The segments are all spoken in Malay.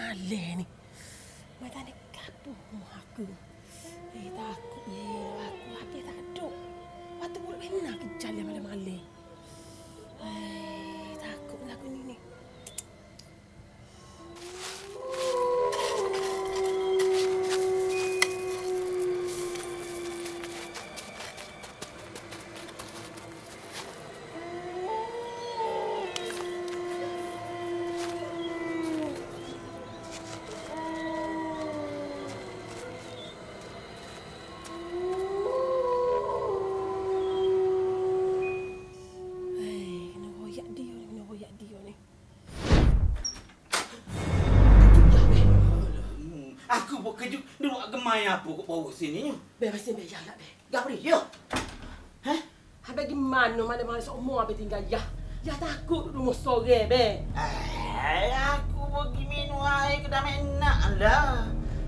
malam ni. Mata ni kapuh rumah aku. Takut ye aku habis tak ada. Waktu pula enak ke jalan malam-malam. Takutlah aku ni. Kejut duduk gemai apa kok bawa sini ni? Pasti be lah be. Gak boleh yo. Hah? Habis gimana malam-malam semua be tinggal ya. Ya takut rumah sore be. Aku pergi minum air ke dah enak lah.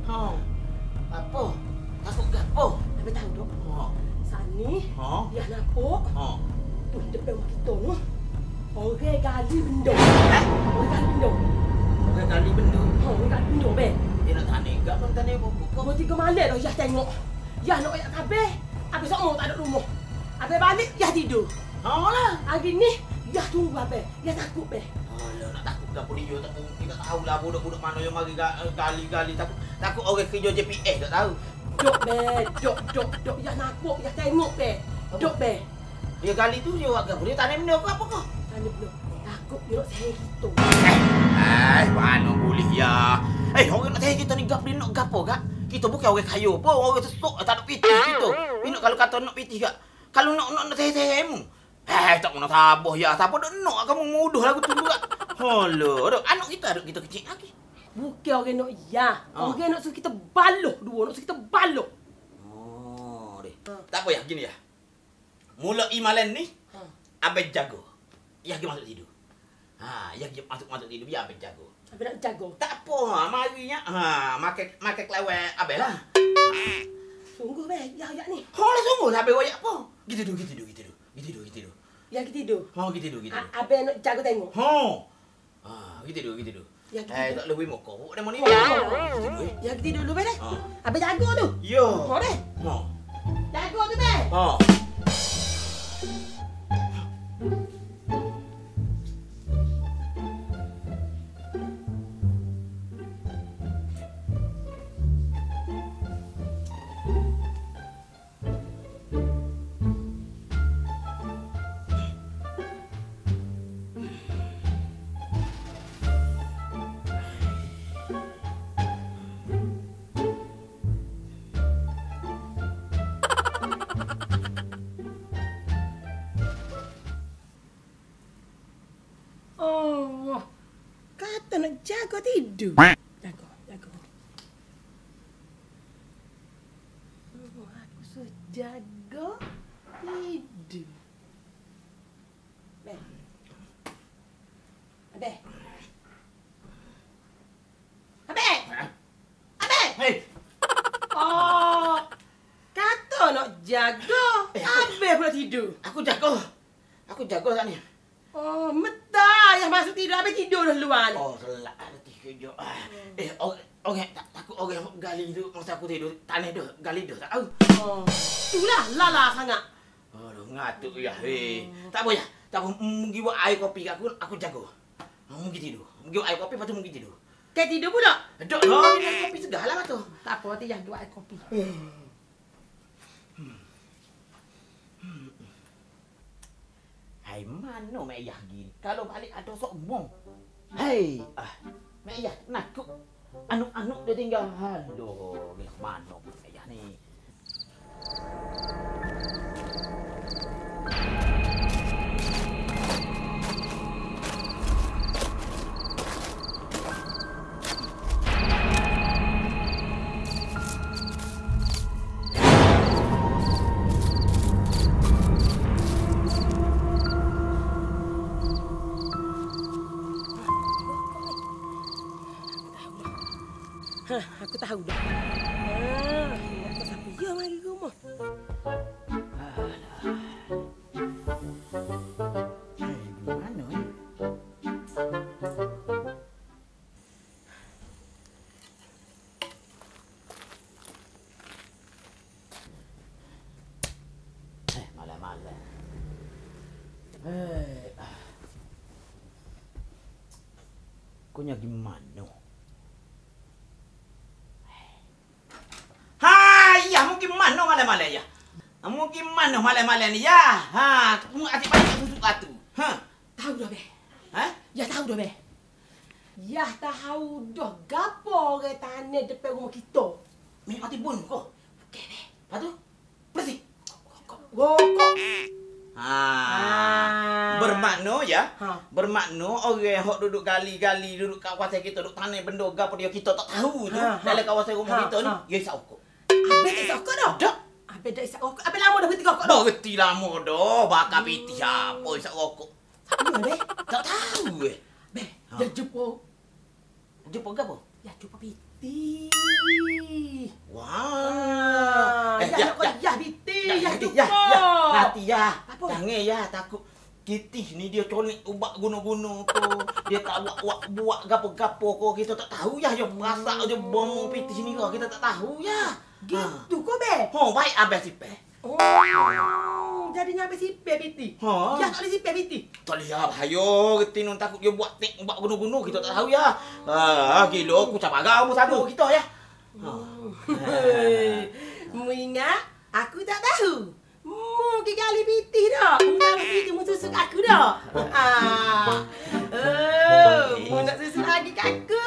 Apa? Takut gapo? Habis tahu dok. Sani. Dia nampak. Tu depan rumah kita tu. Orang gali benda. Orang gali benda. Orang gali benda. Orang gali benda be. Dia nak tanya gak pun tanya buku kau. Kau 3 malam dah Yah tengok. Yah nak ayak kabeh. Habis semua tak ada rumah. Habis balik Yah tidur. Lah. Hari ni Yah tunggu apa? Yah takut be. Alah nak takut dah pun dia tak kita tahulah budak-budak mana yang mari gali-gali takut orang kerja JPS tak tahu. Dok be, dok Yah nampak, Yah tengok be. Dok be. Dia gali tu dia buat apa? Dia tanya benda apa kau? Tanya benda. Takut dia nak saya gitu. Mana boleh ya? Orang nak tanya kita ni gap dia nak gapo gak? Kita bukan orang kaya pun, orang sesok tak ada pitih kita. Ini kalau kata nak pitih gak. Kalau nak tanya mu. Tak nak tabah ya. Siapa nak kamu mudah lagu tu gak. Halo, anak kita kecil lagi. Bukan orang nak ya. Orang nak suruh kita baloh dua, nak suruh kita baloh. Tak apa ya, gini ya. Mula imalan ni, abang jago. Ya pergi masuk tidur. Ya pergi masuk tidur biar abang jago. Abang nak jago. Tak apa, marinya. Makan kelawar abang lah. Sungguh be, ya ni. Lah sungguh lah abang royak apa? Gitu tidur. Ya kita tidur. Gitu tidur. Abang nak jago tengok. Gitu tidur. Ya kita tak lebih mokok. Dah mana ni? Ya kita tidur dulu be deh. Abang jago tu. Yo. Deh. Jago tu be. Kata nak jaga tidur. Jaga. Aku suruh jaga tidur. Abang. Kata nak jaga. Abang pula tidur. Aku jaga saat ni. Metah yang masuk tidur. Abang tidur dah luar ni. Selak ada tiga. Orang takut orang gali tu masa aku tidur. Tanah dah, gali dah tak tahu. Itulah lala sangat. Aduh, ngatuk ya. Tak apa ya. Tak apa, mungkin buat air kopi kat aku jaga. Mungkin tidur. Mungkin buat air kopi, lepas tu mungkin tidur. Kau tidur pula? Dok, minum kopi segala tu. Tak apa, nanti jangan buat air kopi. Hai, mana Mek Yah gini? Kalau balik ada sok mong. Mek Yah nakut. Anuk-anuk dia tinggal. Aduh, gila mana Mek Yah ni? Aku tahu dah. Aku sampai dia mari rumah. Mana ni? Punya gimana? Hai, ya mungkin mana malam-malam ya? Mungkin mana malam-malam ni ya? Ha, kamu asyik banyak susuk batu. Ha, Tahu dah, Be. ha? Ya tahu dah, Be. Ya tahu dah gapo orang tanah depan rumah kita. Minyak mati bun kau. Okey, Be. Lepas tu, bersih. Rokok. Bermakna ya? Ha. Bermakna orang hok duduk gali-gali duduk kat kawasan kita duduk tanah benda gapo dia kita tak tahu tu. Dalam kawasan rumah kita ni, dia isap rokok. Abang tak isap rokok dah? Tak. Abang tak isap rokok. Abang lama dah berhenti rokok dah? Dah reti lama dah. Bakar piti apa isap rokok. Ya, Be. Tak tahu Be, Ha. dia jumpa. Jumpa gapo? Ya jumpa piti. Wah. Ya piti. Ya jumpa. Ya. Nanti ya. Apa? Jangan ya takut. Kitih ni dia colek ubak guna-guna tu. Dia tak buat gapo-gapo ko kita tak tahu ya. Dia masak je bom pitih ni ko kita tak tahu ya. Gitu kau, Be? Oh, baik abang sipe. Oh, jadinya habis sipir piti. Ha. Ya tak boleh sipir piti. Tak boleh ya, bahaya. Reti nun takut dia buat tek ubak guna-guna kita tak tahu ya. Gila aku cap agak mu satu kita ya. Mu ingat aku tak tahu. Mu pergi gali piti dah. Mu tahu piti mu susuk aku dah. Mu nak susuk lagi kat aku.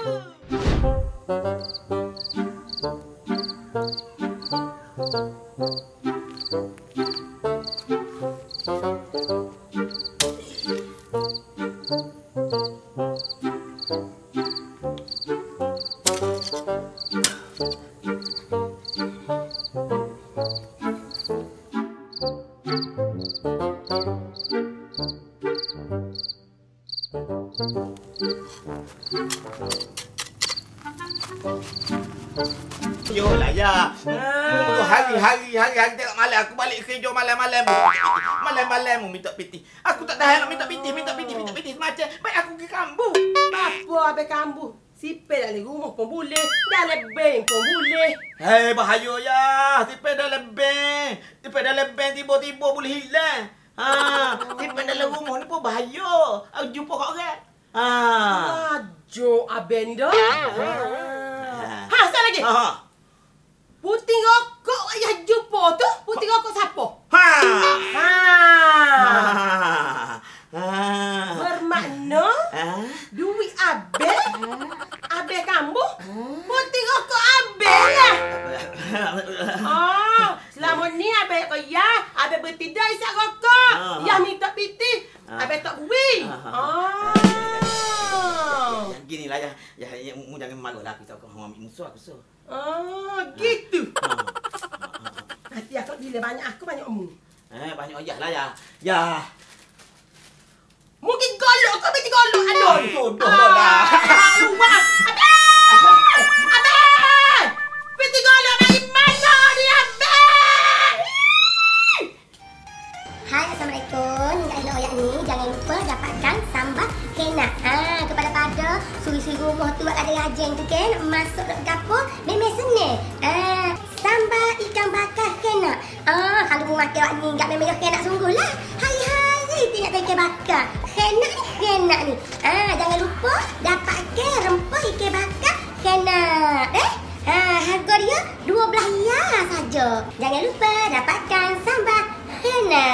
Yolah ya. Hari-hari tengok malam aku balik kerja malam-malam. Malam-malam mu minta piti. Aku tak tahan nak minta piti semacam. Baik aku pergi kampung. Apa habis kambuh? Sipir dalam rumah pun boleh. Dalam bank pun boleh. Hei, bahaya ya. Tipe dalam bank. Tiba-tiba boleh hilang. Tipe dalam rumah ni pun bahaya. Aku jumpa kat orang. Ajo abang ni dah. Satu lagi. Putih rokok ayah jumpa tu. Putih rokok siapa? Bermakna duit abang. Abang kamu. Putih rokok abang lah. Selama ni abang kaya. Abang bertidak isap rokok. Yang minta piti. Abang tak bui. Gini lah ya. Mu jangan malu lah. Aku tahu kau ambil musuh aku so. Gitu. Nanti aku bila banyak aku banyak mu. Banyak ayah lah ya. Ya. Mungkin golok kau mesti golok. Aduh. Jodoh lah. Luar. Abang! Mesti golok dari mana ni abang? Hai, Assalamualaikum. Kat elok ayat ni, jangan lupa dapatkan sambal kena. Kepada suri-suri rumah tu ada rajin tu kan, masuk ke dapur, memang senang. Sambal ikan bakar kena. Kalau mu makan awak ni, enggak memang kena sungguh lah. Hari-hari tengok ikan bakar. Kena ni. Jangan lupa dapatkan rempah ikan bakar kena. Harga dia 12 riyal saja. Jangan lupa dapatkan sambal kena.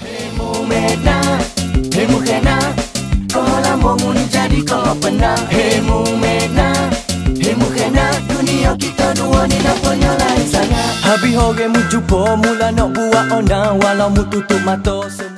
Hemu kena, kau lambung ni jadi kau pernah. Hemu kena, dunia kita dua ni nampaknya lain sangat. Habis orang mu jumpa mula nak buat ona, walau mu tutup mata.